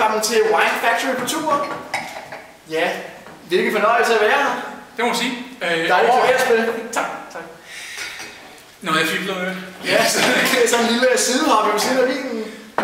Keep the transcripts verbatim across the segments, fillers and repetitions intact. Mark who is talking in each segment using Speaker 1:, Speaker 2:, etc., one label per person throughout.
Speaker 1: velkommen til Wine Factory på tur. Ja, hvilken fornøjelse at være her.
Speaker 2: Det må man sige. Øh,
Speaker 1: Dejligt klaverspil.
Speaker 2: Tak, tak. Nå, jeg fik noget.
Speaker 1: Ja, det er sådan en lille sidehop ved siden af vinen.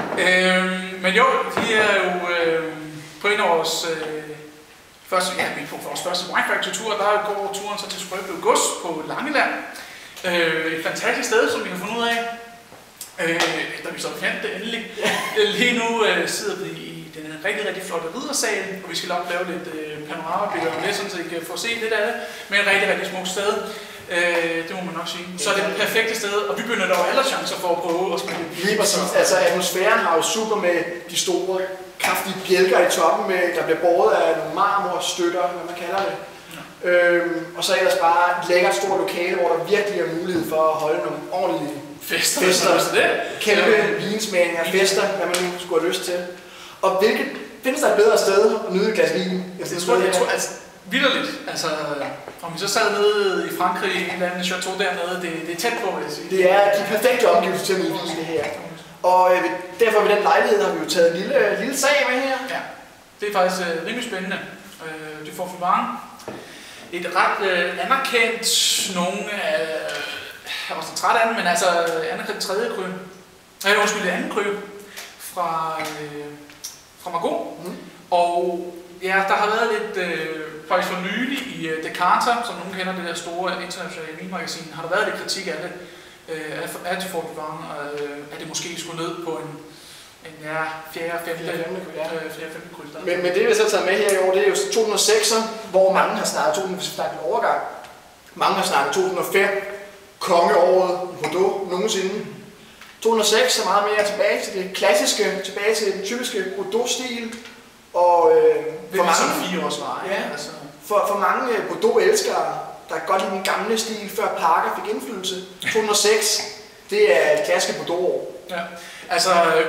Speaker 2: Øh, men jo, vi er jo øh, på en af vores øh, første, ja, vi er på vores første Wine Factory tur, der går turen så til Skrøblev Gods på Langeland. Øh, et fantastisk sted, som vi har fundet ud af. Øh, da vi så fandt det endelig. Ja. Lige nu øh, sidder vi i den rigtig, rigtig flotte riddersal, og vi skal nok lave lidt øh, panoramabilleder med, så I kan få set lidt af det. Men et rigtig, rigtig smukt sted. Øh, det må man nok sige. Så er det det perfekte sted, og vi benytter jo alle chancer for at prøve at smage det.
Speaker 1: Lige præcis. Altså atmosfæren har jo super med de store, kraftige bjælker i toppen, med, der bliver båret af nogle marmorstøtter, hvad man kalder det. Ja. Øhm, og så ellers bare et lækkert stort lokale, hvor der virkelig er mulighed for at holde nogle ordentlige
Speaker 2: fester.
Speaker 1: fester.
Speaker 2: Det.
Speaker 1: Kæmpe ja. vinsmagninger, fester, hvad man nu skulle have lyst til. Og hvilket findes der et bedre sted at nyde et glas vin?
Speaker 2: Jeg tror, jeg tror, altså, vitterligt. Altså, om vi så sad nede i Frankrig i en eller anden chateau dernede, det, det er tæt på, vil jeg sige.
Speaker 1: Det er de perfekte omgivelser til at nyde vin, det her. Og øh, derfor ved den lejlighed har vi jo taget en lille, lille sag med her.
Speaker 2: Ja, det er faktisk øh, rimelig spændende. Øh, du får for mange. Et ret øh, anerkendt, nogle af, jeg var så træt af den, men altså anerkendt tredje kryb. Nej, undskyld, anden kryb fra, øh, fra Margaux. Mm. Og ja, der har været lidt, øh, faktisk for nylig i uh, Decanter, som nogen kender, det der store internationale vinmagasin, har der været lidt kritik af det, øh, af de Fort Vivant, øh, at det måske skulle ned på en, en ja, fjerde, femte, femte kryds.
Speaker 1: Men, men det vi så har taget med her i år, det er jo to tusind og seks, hvor mange har snakket to tusind og fem overgang. Mange har snakket to tusind og fem, kongeåret i Bordeaux nogensinde. to tusind og seks er meget mere tilbage til det klassiske, tilbage til den typiske Bordeaux-stil. Og øh, for mange
Speaker 2: fire års vej,
Speaker 1: ja,
Speaker 2: altså.
Speaker 1: for, for mange Bordeaux-elskere, der godt lide den gamle stil, før Parker fik indflydelse. to tusind og seks, det er et klassisk Bordeaux-år.
Speaker 2: Ja, altså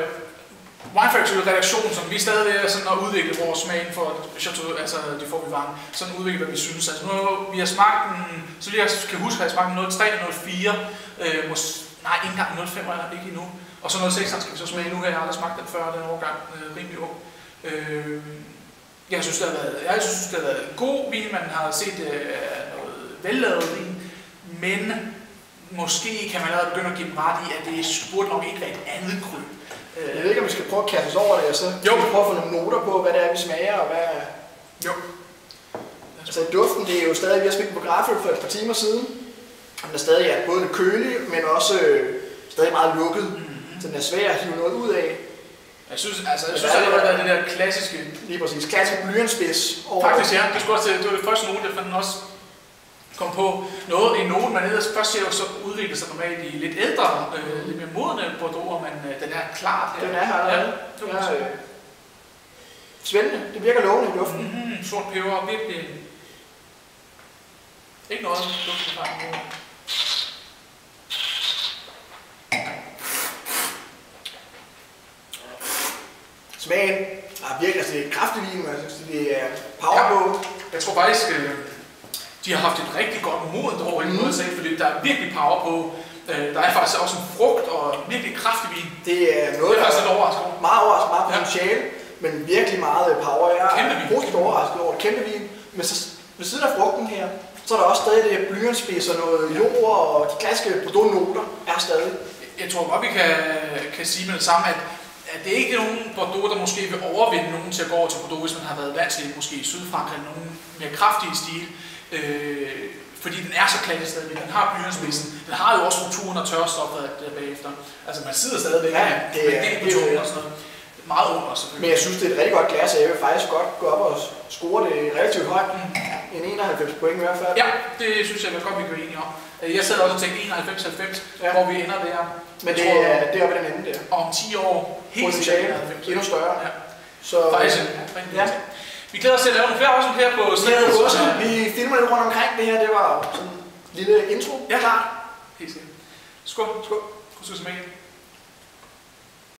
Speaker 2: Wine Factory-redaktionen, som vi stadig er sådan at udvikle vores smag for Chateau, altså de Fort Vivant, sådan udvikle, hvad vi synes. Altså nu vi har smagt den, så lige jeg kan huske, at jeg har smagt nul tre og nul fire, øh, mås, nej, ikke engang nul fem er ikke endnu. Og så nul seks skal vi så smage nu her, jeg har aldrig smagt den før, den årgang, øh, rimelig ung. Øh, jeg synes, det har været, jeg synes, det har været en god vin, man har set øh, noget vellavet vin, men måske kan man allerede begynde at give dem ret i, at det burde nok ikke være et andet kryb.
Speaker 1: Jeg ved ikke, om vi skal prøve at kaste os over det, og så jo. prøve at få nogle noter på, hvad det er, vi smager, og hvad...
Speaker 2: Jo.
Speaker 1: Altså duften, det er jo stadig, vi har smagt på Graføl for et par timer siden. Den er stadig ja, både lidt kølig, men også øh, stadig meget lukket, mm-hmm. så den er svær at hive noget ud af.
Speaker 2: Jeg synes, altså, jeg synes, det har været det der klassiske...
Speaker 1: Lige præcis, klassisk blyantspids.
Speaker 2: Faktisk ja, det, skulle også, det var det første note, jeg fandt også kom på noget, en note, man ellers først ser jo så udvikle sig normalt i lidt ældre, øh, lidt mere modne Bordeaux, men øh, den er klart her.
Speaker 1: Den er her,
Speaker 2: ja.
Speaker 1: ja. ja øh, spændende, det virker lovende i luften.
Speaker 2: Mm-hmm. Sort peber, virkelig... Ikke noget duften fra nu.
Speaker 1: Smagen er virkelig, altså det er kraftig vin, altså det er power på.
Speaker 2: Ja. Jeg tror faktisk, øh, de har haft et rigtig godt modent år i noget sag, fordi der er virkelig power på. Øh, der er faktisk også en frugt og virkelig kraftig vin.
Speaker 1: Det er noget,
Speaker 2: det er faktisk lidt overraskende.
Speaker 1: Meget overraskende, meget potentiale, ja. men virkelig meget power. Jeg er positivt overrasket over det. Kæmpe vin. Men så, ved siden af frugten her, så er der også stadig det blyantspids og noget jord, og de klassiske Bordeaux-noter er stadig.
Speaker 2: Jeg tror godt, vi kan, kan sige med det samme, at at det er ikke nogen Bordeaux, der måske vil overvinde nogen til at gå over til Bordeaux, hvis man har været vant til måske i Sydfrankrig, nogen mere kraftige stil. Øh, fordi den er så klassisk stadigvæk. Den har blyantspidsen. Den har jo også strukturen og tørstoffet bagefter. Altså man sidder stadigvæk
Speaker 1: ja,
Speaker 2: med
Speaker 1: det,
Speaker 2: med det på tungen og sådan noget. Meget under selvfølgelig.
Speaker 1: Men jeg synes, det er et rigtig godt glas, og jeg vil faktisk godt gå op og score det relativt højt. Mm. En enoghalvfems point i hvert fald.
Speaker 2: Ja, det synes jeg godt, vi kan være enige om. Jeg sad også og tænkte enoghalvfems halvfems, ja. hvor vi ender der.
Speaker 1: Men det tror, er, det er oppe i den anden der.
Speaker 2: Om ti år, helt sikkert
Speaker 1: endnu større.
Speaker 2: Ja.
Speaker 1: Så,
Speaker 2: faktisk, ja. Ja. Vi glæder os til at lave nogle flere afsnit her på stedet.
Speaker 1: Vi filmer lidt rundt omkring det her, det var sådan en lille intro.
Speaker 2: Ja, klart. Helt sikkert. Skål.
Speaker 1: Skål.
Speaker 2: Skål. Skål.